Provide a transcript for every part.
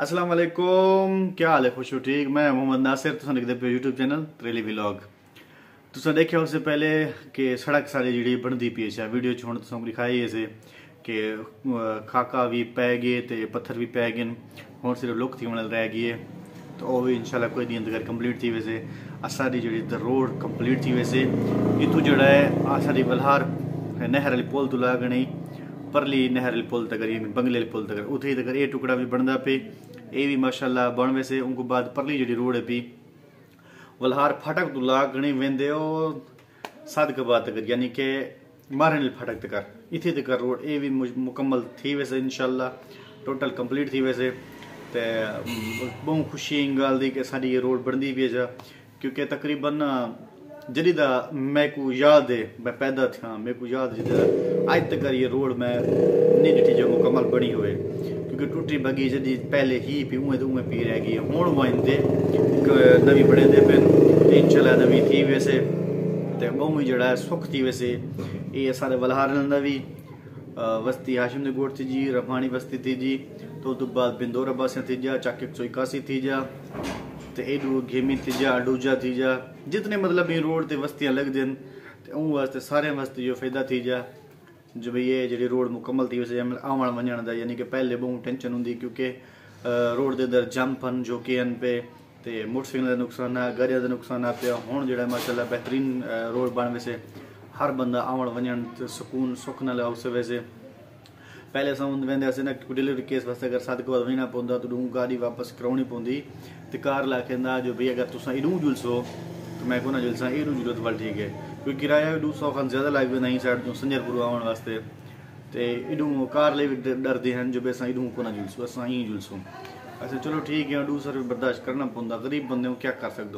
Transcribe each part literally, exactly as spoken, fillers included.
अस्सलाम वालेकुम, क्या हाल है? खुश हो? ठीक। मैं मोहम्मद नासिर, तुम देखते पे यूट्यूब चैनल त्रेली व्लॉग। तुसा देखा उससे पहले कि सड़क सारी जी बनती पी है वीडियो च हूँ तुम दिखाई इसे कि खाका भी पै गए तो पत्थर भी पै गए, हूँ सिर्फ लुक थी रह गई है। तो वह भी इंशाल्लाह कोई दिन तक कंप्लीट थी वैसे सारी जी रोड कंप्लीट थी वैसे इतू जड़ा है सारी बलहार नहर वाली पुल तो ला गई परली नहर वाली पुल तक बंगले वाली पुल तक उथे तक ये टुकड़ा भी बनता पे ये भी माशाल्लाह बन वैसे उनको बाद परली जी रोड है पी वलहार फाटक तो ला गणी वेंदे सात के बाद तक यानी कि मारन फाटक तक इथे तक रोड ये भी मुकम्मल थी वैसे इंशाल्लाह टोटल कंप्लीट थी वैसे तो बहुत खुशी गाल दी कि साड़ी ये रोड बनती भी है क्योंकि तकरीबन जदी दा मैं को याद है मैं पैदा था मेरे को याद है आज तक ये रोड मैं नहीं डिठी जो मुकम्मल बनी हुए क्योंकि टूटी बगी जदी पहले ही पी उमें तो उमें पी रह गई हूँ वंदे नवी बने दे पे इंशाल्लाह नवी थी वैसे तो बहु जड़ा है सुख थी वैसे ये सारे वलहार नवी वस्ती हाशिम ने गोट थी जी रफानी बस्ती थी जी तो तो बाद बिंदोरा बस थी जा चाक एक सौ इक्यासी थी जा तो एडू घेमी थी जा अडूजा थी जा जितने मतलब ये रोड ते वस्तियां लग दिन तो उन वास्ते सारे वास्ते जो फायदा थी जा जो भाई ये जी रोड मुकम्मल थी वैसे आवन वजन का यानी कि पहले बहुत टेंशन होंगी क्योंकि रोड के अंदर जंप हैं जो कि पे तो मोटरसाइकिल का नुकसान है गाड़ियों का नुकसान आ पाया हूँ जो माशाल्लाह बेहतरीन रोड बन वैसे हर बंदा आवन वजन सुकून सुख न लो उस वैसे पहले अस वेंदे ना डिलीवरी केस वास्ते अगर सद को वजना पौंदा तो डूं गाड़ी वापस करानी पौंदी तो कार ला कहंदा जो भाई अगर तुसा इडू जुलसो तो मैं को ना जुलसा इडू जुलो तो वाल ठीक है क्योंकि किराया इडू सौ खान ज्यादा लग वेंदा ही साइड तो संजरपुर आवन वास्ते तो इडू कार ले भी डरदे हैं जो बेसा इडू को ना जुलसो असा ही जुलसो अच्छा चलो ठीक है डू सर बर्दाश्त करना पौंदा गरीब बंदे को क्या कर सकदो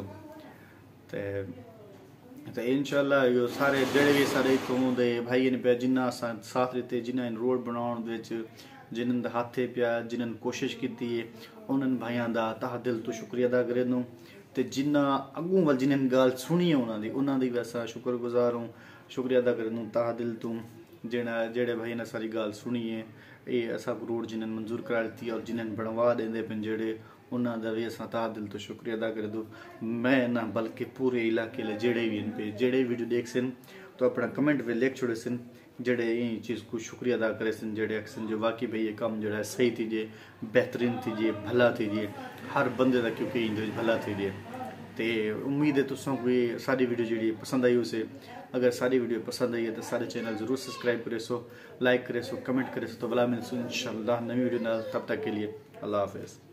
तो तो इंशाल्लाह यो सारे जड़े भी सारे इतों दे भाई ने पे जिन्ना साथ देते जिन्हें रोड बनाउण विच जिन्हन दा हाथे पिया जिन्हन कोशिश की है उन्हन भाइयों का तह दिल तो शुक्रिया अदा करे दूँ तो जिन्ना अगू वाल जिन्हन गाल सुनी है उन्होंने उन्होंने भी असा शुक्रगुजार हूँ शुक्रिया अदा करे दूँ तह दिल तू जिन्हें जेड़े भाई ने सारी गाल सुनी है ये असा रोड जिन्हन मंजूर करा दी और जिन्हन बनवा देंदे पे जेड़े उन्होंने भी असा तह दिल तो शुक्रिया अदा कर दो मैं ना बल्कि पूरे इलाके ले जेड़े भी इन पे जेड़े वीडियो देख सन तो अपना कमेंट पे लिख छोड़े सन जेड़े ये चीज़ को शुक्रिया अदा करे सन जेड़े अक्सन जो वाकई भाई ये काम जो है सही थीजिए बेहतरीन थीजिए भला थीजिए हर बंदे का क्योंकि इन भला थीजिए तो उम्मीद है तुसों को सारी वीडियो जी पसंद आई उसे अगर सारी वीडियो पसंद आई है तो सारे चैनल जरूर सब्सक्राइब करे सो लाइक करे सो कमेंट करे सो तो भला मिल सो इंशाल्लाह नई वीडियो तब तक के लिए अल्लाह हाफिज़।